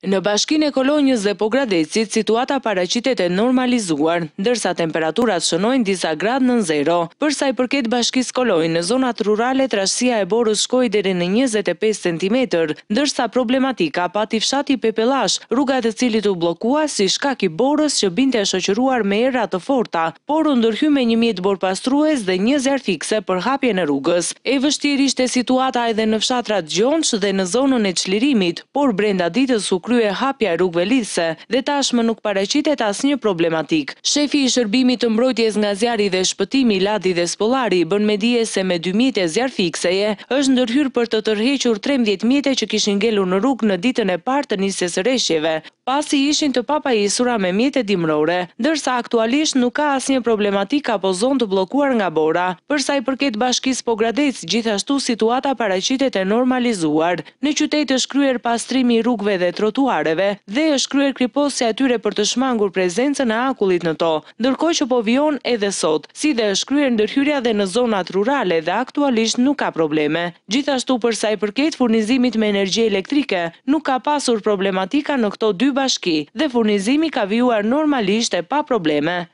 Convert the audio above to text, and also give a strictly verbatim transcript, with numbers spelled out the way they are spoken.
Në bashkinë e Kolonjës dhe Pogradecit, situata paraqitet e normalizuar, ndërsa temperaturat shënojnë disa gradë nën zero. Për sa i përket bashkisë Kolonjë, në zonat rurale trashësia e borës shkoi deri në njëzet e pesë centimetër, ndërsa problematika pati fshati Pepellash, rruga e të cilit u bllokua si shkak i borës që binte e shoqëruar me era të forta, por u ndërhy me një mjet borpastrues dhe një zer fikse për hapjen e rrugës. E vështirë ishte situata edhe në fshatrat Gjonç dhe në zonën e çlirimit, por brenda ditës u krye hapja e rrugëve lidhëse dhe tashmë nuk paraqitet asnjë problematik. Shefi i shërbimit të mbrojtjes nga zjarri dhe shpëtimi Ladi dhe Spollari bën me dije se me dy mjete zjarr fikseje është ndërhyrë për të tërhequr trembëdhjetë mjete që kishin ngelur në rrugë në ditën e parë të nisjes së rreshjeve, pasi ishin të papajisura me mjete dimrore, ndërsa aktualisht nuk ka asnjë problematik apo zonë të bllokuar nga bora. Për sa i përket bashkisë Pogradec, gjithashtu situata paraqitet e normalizuar. Në qytet është kryer pastrimi i rrugëve dhe trotuareve dhe është kryer kriposja e tyre për të shmangur prezencën e akullit në to, ndërkohë që po vijon edhe sot, si dhe është kryer ndërhyrja dhe në zonat rurale dhe aktualisht nuk ka probleme. Gjithashtu për sa i përket furnizimit me energji elektrike, nuk ka pasur problematika në këto dy bashki dhe furnizimi ka vijuar normalisht e pa probleme.